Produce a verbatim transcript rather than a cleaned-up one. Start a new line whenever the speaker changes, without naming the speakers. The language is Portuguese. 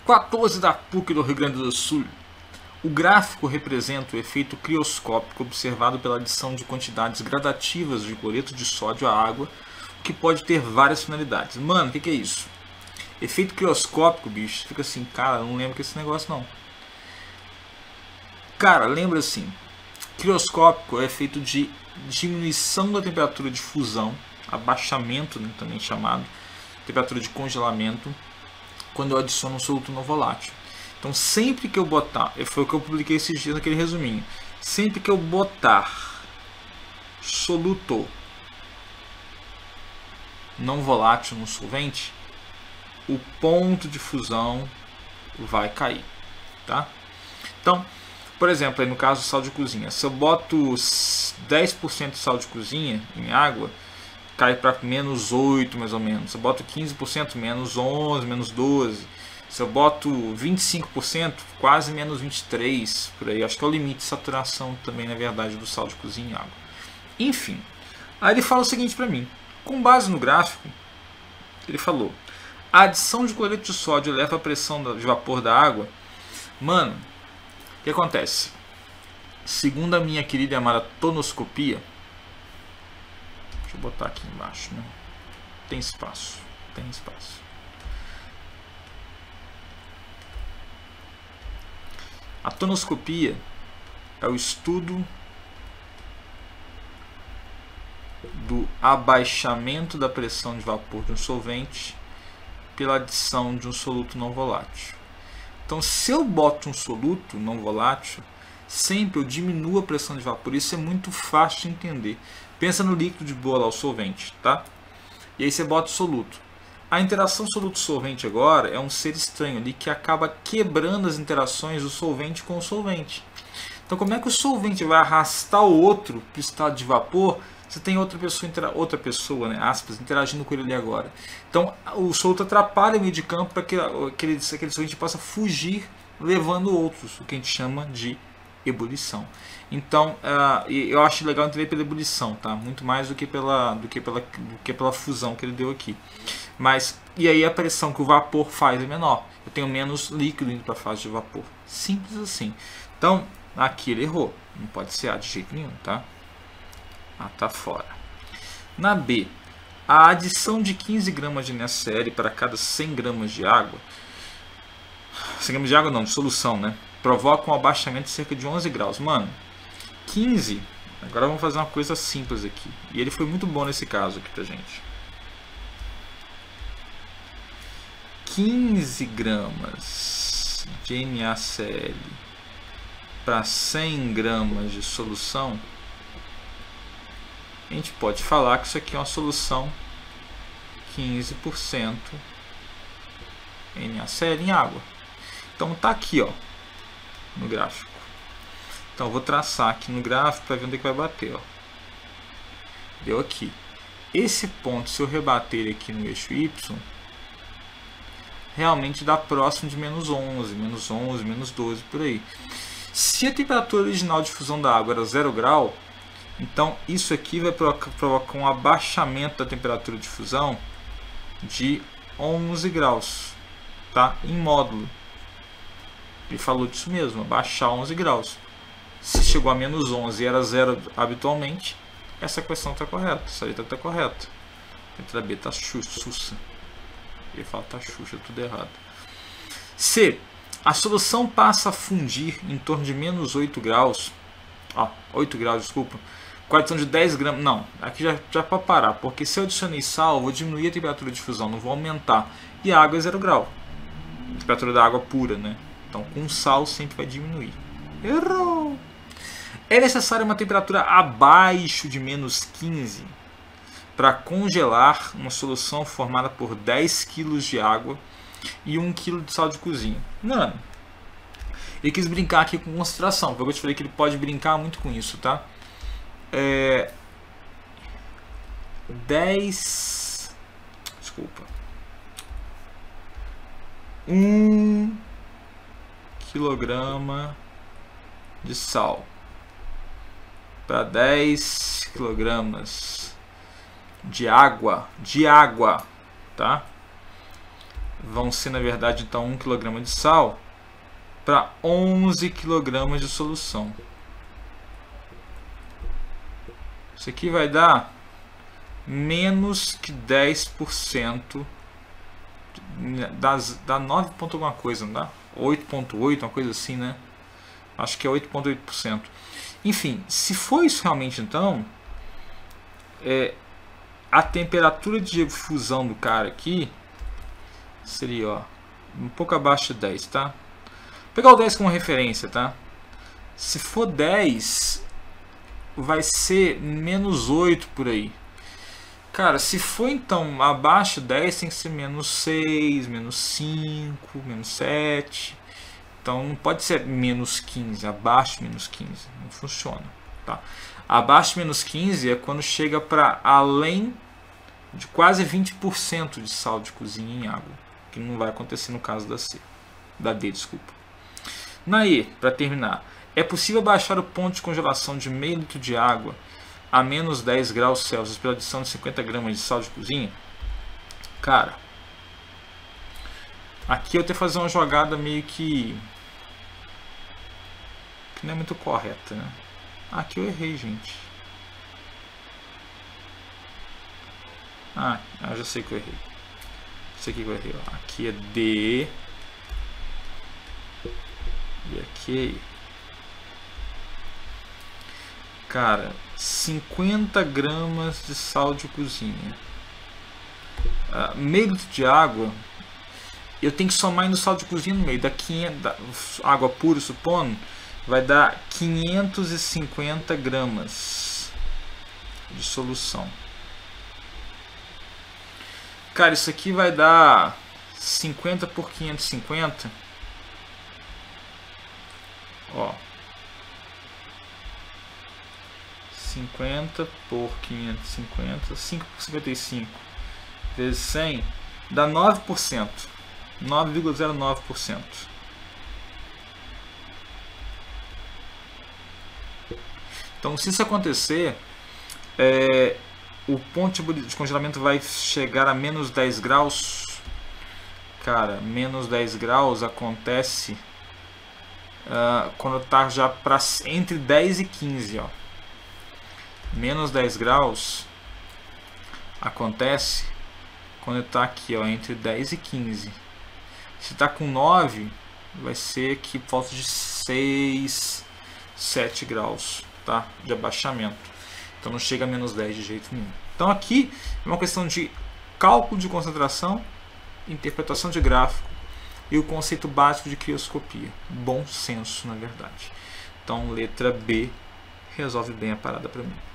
quatorze da P U C do Rio Grande do Sul. O gráfico representa o efeito crioscópico observado pela adição de quantidades gradativas de cloreto de sódio à água, que pode ter várias finalidades. Mano, o que, que é isso? Efeito crioscópico, bicho. Fica assim, cara, não lembro desse negócio não. Cara, lembra assim. Crioscópico é efeito de diminuição da temperatura de fusão, abaixamento, né, também chamado, temperatura de congelamento, quando eu adiciono um soluto não volátil. Então sempre que eu botar, foi o que eu publiquei esses dias naquele resuminho, sempre que eu botar soluto não volátil no solvente, o ponto de fusão vai cair, tá? Então, por exemplo, aí no caso do sal de cozinha, se eu boto dez por cento de sal de cozinha em água, cai para menos oito mais ou menos. Se eu boto quinze por cento, menos onze, menos doze. Se eu boto vinte e cinco por cento, quase menos vinte e três por aí. Acho que é o limite de saturação também, na verdade, do sal de cozinha em água. Enfim, aí ele fala o seguinte para mim. Com base no gráfico, ele falou: a adição de cloreto de sódio eleva a pressão de vapor da água. Mano, o que acontece? Segundo a minha querida e amada tonoscopia, deixa eu botar aqui embaixo, né? Tem espaço, tem espaço. A tonoscopia é o estudo do abaixamento da pressão de vapor de um solvente pela adição de um soluto não volátil. Então, se eu boto um soluto não volátil, sempre eu diminuo a pressão de vapor. Isso é muito fácil de entender. Pensa no líquido de boa lá, o solvente, tá? E aí você bota o soluto. A interação soluto-solvente agora é um ser estranho ali que acaba quebrando as interações do solvente com o solvente. Então, como é que o solvente vai arrastar o outro para o estado de vapor? Você tem outra pessoa, outra pessoa, né, aspas, interagindo com ele ali agora. Então, o soluto atrapalha o meio de campo para que aquele, aquele solvente possa fugir, levando outros, o que a gente chama de ebulição. Então, uh, eu acho legal entender pela ebulição, tá? Muito mais do que pela, do que pela, do que pela fusão que ele deu aqui. Mas, e aí a pressão que o vapor faz é menor. Eu tenho menos líquido indo para a fase de vapor. Simples assim. Então, aqui ele errou. Não pode ser A de jeito nenhum, tá? A tá fora. Na B, a adição de quinze gramas de N A C L para cada cem gramas de água, cem gramas de água não, de solução, né? Provoca um abaixamento de cerca de onze graus. Mano, quinze, agora vamos fazer uma coisa simples aqui. E ele foi muito bom nesse caso aqui pra gente. quinze gramas de N A C L para cem gramas de solução, a gente pode falar que isso aqui é uma solução quinze por cento N A C L em água. Então tá aqui, ó, no gráfico. Então eu vou traçar aqui no gráfico para ver onde é que vai bater, ó. Deu aqui. Esse ponto, se eu rebater ele aqui no eixo Y, realmente dá próximo de menos onze, menos onze, menos doze, por aí. Se a temperatura original de fusão da água era zero grau, então isso aqui vai provocar um abaixamento da temperatura de fusão de onze graus, tá? Em módulo. Ele falou disso mesmo, abaixar onze graus. Se chegou a menos onze e era zero habitualmente, essa equação está correta, essa letra está correta. A letra B está sussa. Ele fala tá xuxa, tudo errado. C. A solução passa a fundir em torno de menos oito graus. Ó, oito graus, desculpa. Com a adição de dez gramas. Não, aqui já, já para parar. Porque se eu adicionei sal, eu vou diminuir a temperatura de fusão, não vou aumentar. E a água é zero grau. A temperatura da água pura, né? Então com sal sempre vai diminuir. Errou! É necessária uma temperatura abaixo de menos quinze para congelar uma solução formada por dez quilos de água e um quilo de sal de cozinha. Mano, ele quis brincar aqui com concentração, porque eu te falei que ele pode brincar muito com isso, tá? É, dez... Desculpa. um quilograma de sal para dez quilogramas de água, de água, tá? vão ser, na verdade, então um quilograma de sal para onze quilogramas de solução. Isso aqui vai dar menos que dez por cento das, dá nove ponto alguma coisa, não dá? oito ponto oito, uma coisa assim, né? Acho que é oito ponto oito por cento. Enfim, se for isso realmente, então, é, a temperatura de fusão do cara aqui seria, ó, um pouco abaixo de dez, tá? Vou pegar o dez como referência, tá? Se for dez, vai ser menos oito por aí. Cara, se for então abaixo de dez, tem que ser menos seis, menos cinco, menos sete. Então não pode ser menos quinze, abaixo de menos quinze. Não funciona. Tá? Abaixo de menos quinze é quando chega para além de quase vinte por cento de sal de cozinha em água. Que não vai acontecer no caso da C. Da D, desculpa. Na E, para terminar. É possível baixar o ponto de congelação de meio litro de água a menos dez graus Celsius pela adição de cinquenta gramas de sal de cozinha? Cara, aqui eu tenho que fazer uma jogada meio que que não é muito correta, né? Aqui eu errei, gente. Ah, eu já sei que eu errei. Isso aqui que eu errei, ó. Aqui é D e aqui é I. Cara, cinquenta gramas de sal de cozinha, uh, meio litro de água. Eu tenho que somar ainda o sal de cozinha no meio. Da quinhentos, da, água pura, supondo, vai dar quinhentos e cinquenta gramas de solução. Cara, isso aqui vai dar cinquenta por quinhentos e cinquenta. Ó, cinquenta por quinhentos e cinquenta, cinco por cinquenta e cinco vezes cem dá nove por cento, nove vírgula zero nove por cento. Então, se isso acontecer, é, o ponto de congelamento vai chegar a menos dez graus. Cara, menos dez graus acontece uh, quando está já pra, entre dez e quinze, ó. Menos dez graus acontece quando está aqui, ó, entre dez e quinze. Se está com nove, vai ser que por volta de seis, sete graus, tá? De abaixamento. Então não chega a menos dez de jeito nenhum. Então aqui é uma questão de cálculo de concentração, interpretação de gráfico e o conceito básico de crioscopia. Bom senso, na verdade. Então letra B resolve bem a parada para mim.